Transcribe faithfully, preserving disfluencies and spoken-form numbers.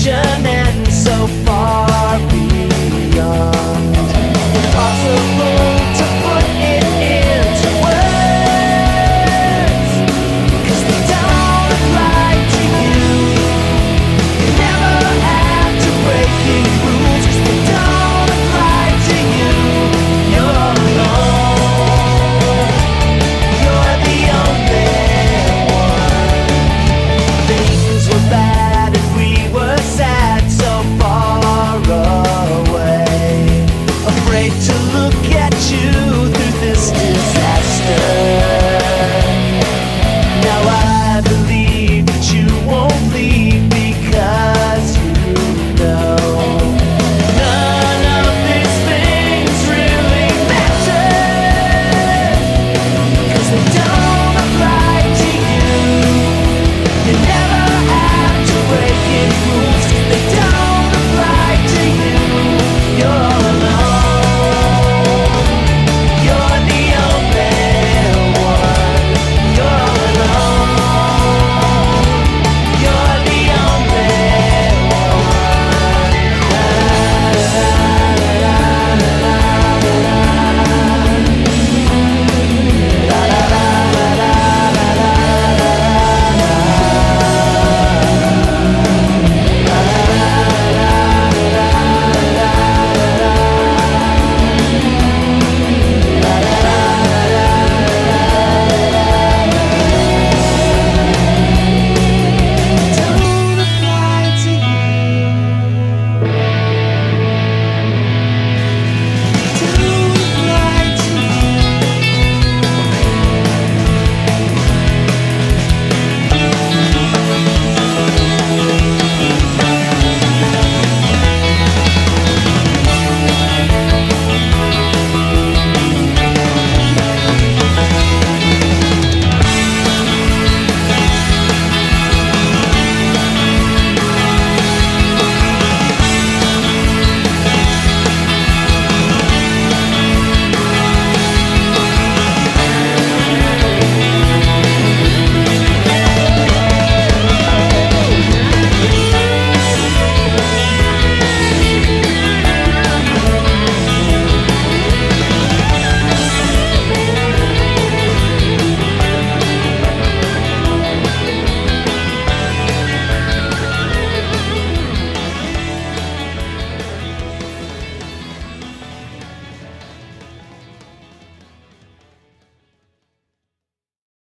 imagination and so far beyond. Impossible to put it into words, 'cause they don't apply to you. You never have to break any rules, 'cause they don't apply to you. You're alone, you're the only one. Things were bad and we were sad, so far away, afraid to look at you through this disaster. Now I believe that you won't leave, because you know none of these things really matter, 'cause they don't apply to you. You never have to break any rules, 'cause they don't apply to you.